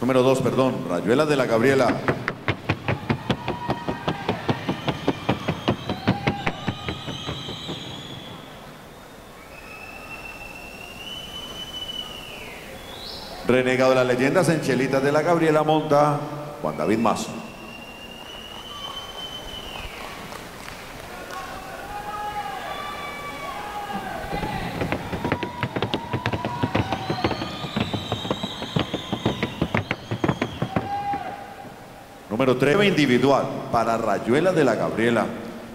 Número 2, perdón, Rayuela de la Gabriela. Renegado de las leyendas en Chelitas de la Gabriela monta Juan David Mazo. Número 3, individual para Rayuela de la Gabriela.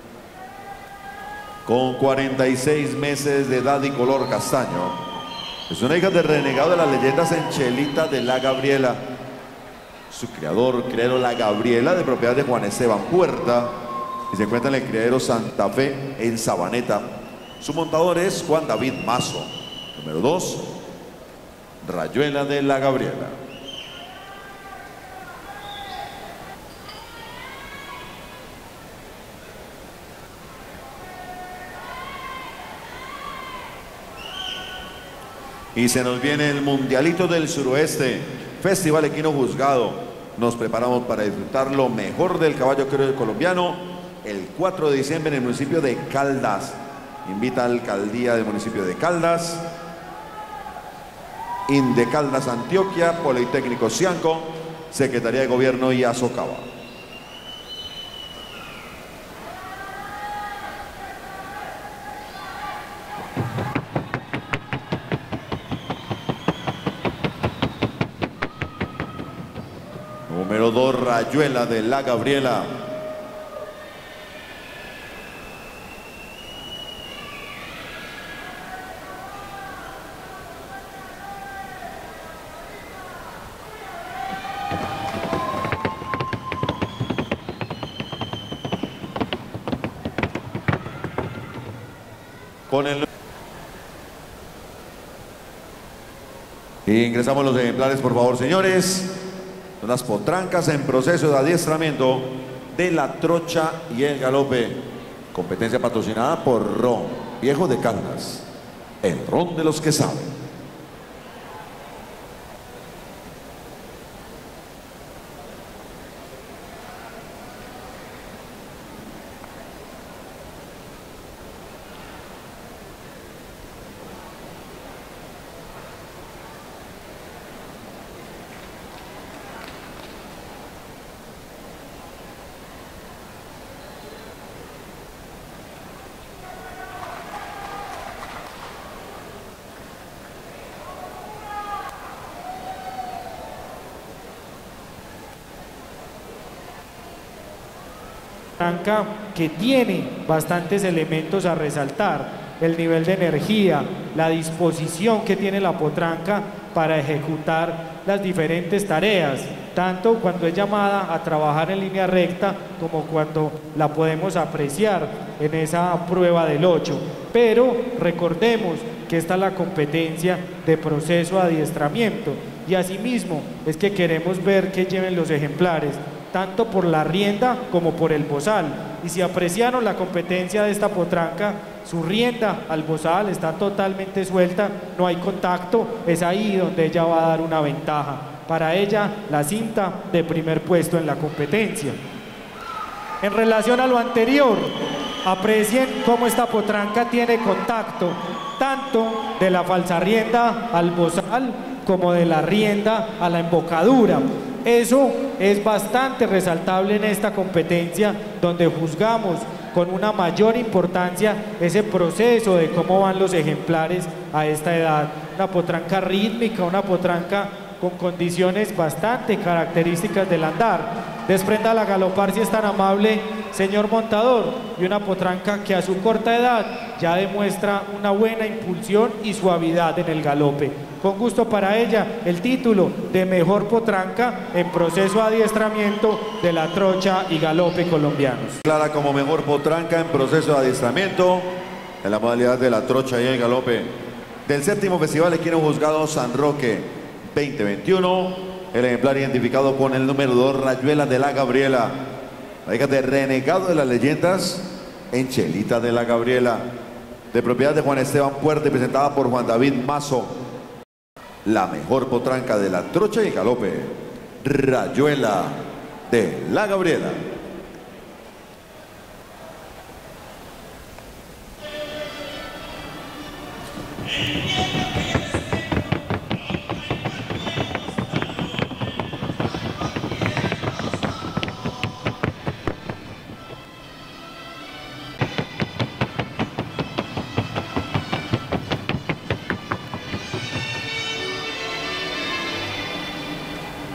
Con 46 meses de edad y color castaño. Es una hija de Renegado de las leyendas en Chelita de la Gabriela. Su criador, Criadero La Gabriela, de propiedad de Juan Esteban Puerta, y se encuentra en el criadero Santa Fe en Sabaneta. Su montador es Juan David Mazo. Número 2, Rayuela de la Gabriela. Y se nos viene el Mundialito del Suroeste, Festival Equino Juzgado. Nos preparamos para disfrutar lo mejor del caballo criollo colombiano el 4 de diciembre en el municipio de Caldas. Invita a la alcaldía del municipio de Caldas, Indecaldas Antioquia, Politécnico Cianco, Secretaría de Gobierno y Azocaba. Número 2, Rayuela de la Gabriela. Con el... Ingresamos los ejemplares, por favor, señores. Unas potrancas en proceso de adiestramiento de la trocha y el galope. Competencia patrocinada por Ron Viejo de Caldas, el ron de los que saben. Que tiene bastantes elementos a resaltar: el nivel de energía, la disposición que tiene la potranca para ejecutar las diferentes tareas, tanto cuando es llamada a trabajar en línea recta como cuando la podemos apreciar en esa prueba del 8. Pero recordemos que esta es la competencia de proceso de adiestramiento, y asimismo es que queremos ver que lleven los ejemplares tanto por la rienda como por el bozal. Y si apreciaron la competencia de esta potranca, su rienda al bozal está totalmente suelta, no hay contacto, es ahí donde ella va a dar una ventaja. Para ella, la cinta de primer puesto en la competencia. En relación a lo anterior, aprecien cómo esta potranca tiene contacto, tanto de la falsa rienda al bozal como de la rienda a la embocadura. Eso es bastante resaltable en esta competencia, donde juzgamos con una mayor importancia ese proceso de cómo van los ejemplares a esta edad. Una potranca rítmica, una potranca con condiciones bastante características del andar. Desprenda la galopar si es tan amable, señor montador, y una potranca que a su corta edad ya demuestra una buena impulsión y suavidad en el galope. Con gusto para ella, el título de mejor potranca en proceso de adiestramiento de la trocha y galope colombianos. Clara como mejor potranca en proceso de adiestramiento en la modalidad de la trocha y el galope del 7º Festival Equino Juzgado San Roque 2021. El ejemplar identificado con el número 2, Rayuela de la Gabriela, la hija de Renegado de las leyendas en Chelita de la Gabriela, de propiedad de Juan Esteban Puerta y presentada por Juan David Mazo. La mejor potranca de la trocha y galope Rayuela de la Gabriela.